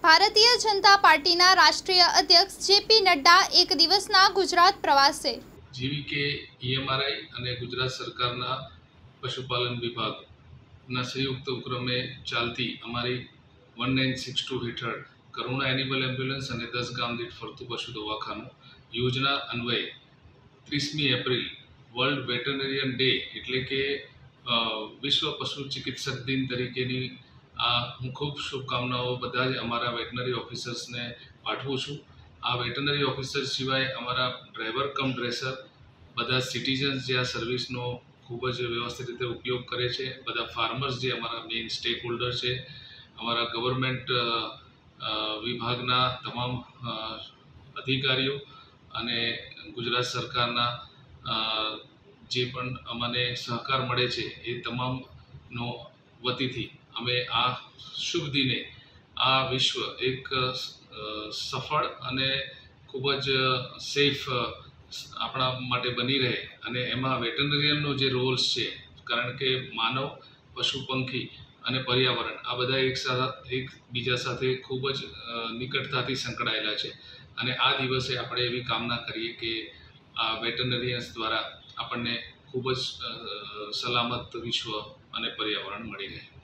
ભારતીય જનતા પાર્ટીના રાષ્ટ્રીય અધ્યક્ષ જેપી નડ્ડા એક દિવસના ગુજરાત પ્રવાસે જીવીકે ઈએમઆરઆઈ અને ગુજરાત સરકારના પશુપાલન વિભાગના સંયુક્ત ઉપક્રમે ચાલતી અમારી 1962 હેઠળ કરુણા એનિમલ એમ્બ્યુલન્સ અને 10 ગામ દીઠ ફરતું પશુ દવાખાનું યોજના અન્વયે 30મી એપ્રિલ વર્લ્ડ વેટરનરીયન ડે એટલે કે વિશ્વ પશુ ચિકિત્સક દિન તરીકેની હું ખૂબ શુભકામનાઓ બધા જ અમારા વેટનરી ઓફિસર્સને પાઠવું છું। આ વેટનરી ઓફિસર સિવાય અમારા ડ્રાઈવર કમ ડ્રેસર બધા સિટીઝન્સ જે આ સર્વિસનો ખૂબ જ વ્યવસ્થિત રીતે ઉપયોગ કરે છે, બધા ફાર્મર્સ જે અમારા મેઇન સ્ટેક હોલ્ડર છે, અમારા ગવર્મેન્ટ વિભાગના તમામ અધિકારીઓ અને ગુજરાત સરકારના જે પણ અમને સહકાર મળે છે એ તમામનો વતીથી અમે આ શુભ દિને આ વિશ્વ એક સફળ અને ખૂબ જ સેફ આપણા માટે બની રહે અને એમાં વેટરનરીયનનો જે રોલ્સ છે, કારણ કે માનવ, પશુ પંખી અને પર્યાવરણ આ બધા એકબીજા સાથે ખૂબ જ નિકટતાથી સંકળાયેલા છે અને આ દિવસે આપણે એવી કામના કરીએ કે આ વેટરનરીયન્સ દ્વારા આપણને ખૂબ જ સલામત વિશ્વ અને પર્યાવરણ મળી રહે।